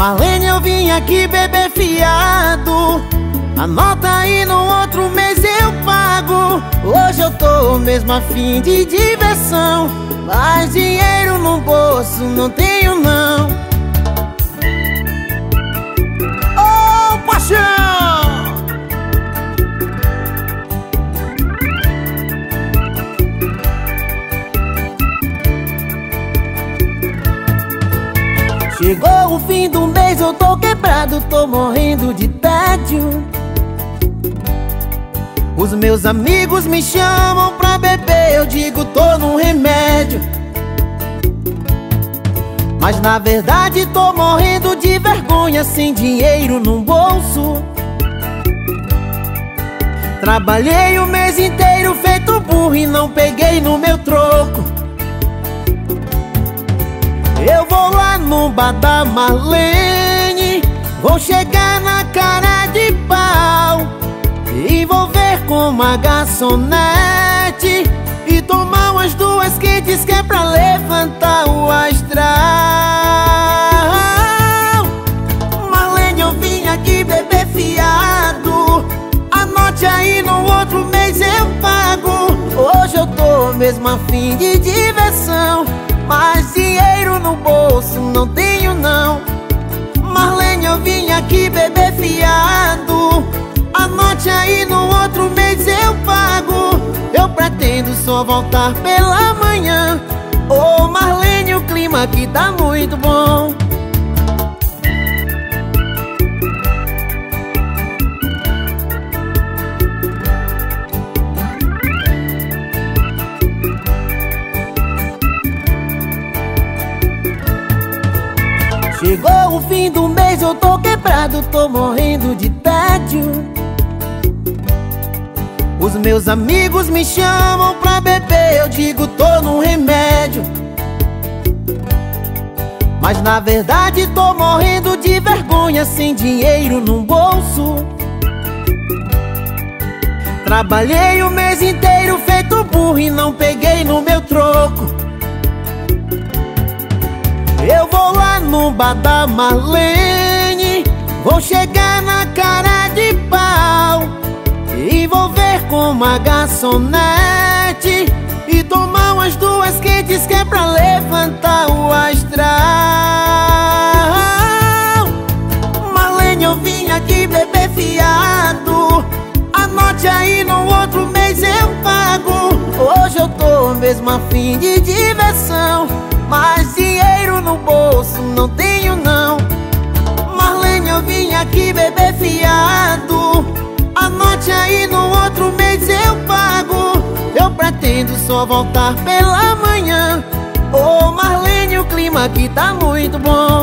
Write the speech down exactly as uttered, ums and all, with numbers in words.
Marlene, eu vim aqui beber fiado. Anota aí, no outro mês eu pago. Hoje eu tô mesmo a fim de diversão, mas dinheiro no bolso não tenho não. Ô, paixão! Chegou o fim do mês, eu tô quebrado, tô morrendo de tédio. Os meus amigos me chamam pra beber, eu digo tô num remédio. Mas na verdade tô morrendo de vergonha, sem dinheiro no bolso. Trabalhei o mês inteiro feito burro e não peguei no meu troco. Eu vou lá no bar da Marlene, vou chegar na cara de pau e vou ver com uma garçonete e tomar umas duas quentes que é pra levantar o astral. Marlene, eu vim aqui beber fiado. Anote aí, no outro mês eu pago. Hoje eu tô mesmo a fim de diversão, mas dinheiro no bolso não tenho não. Marlene, eu vim aqui beber fiado. Anote aí, no outro mês eu pago. Eu pretendo só voltar pela manhã. Ô, Marlene, o clima aqui tá muito bom. Chegou o fim do mês, eu tô quebrado, tô morrendo de tédio. Os meus amigos me chamam pra beber, eu digo tô num remédio. Mas na verdade tô morrendo de vergonha, sem dinheiro no bolso. Trabalhei o mês inteiro feito burro e não peguei no meu troco. Eu vou lá no bar da Marlene, vou chegar na cara de pau e vou ver com uma garçonete e tomar umas duas quentes que é pra levantar o astral. Marlene, eu vim aqui beber fiado. Anote aí, no outro mês eu pago. Hoje eu tô mesmo a fim de diversão, mas dinheiro no bolso não tenho não. Marlene, eu vim aqui beber fiado. Anote aí, no outro mês eu pago. Eu pretendo só voltar pela manhã. Ô, Marlene, o clima aqui tá muito bom.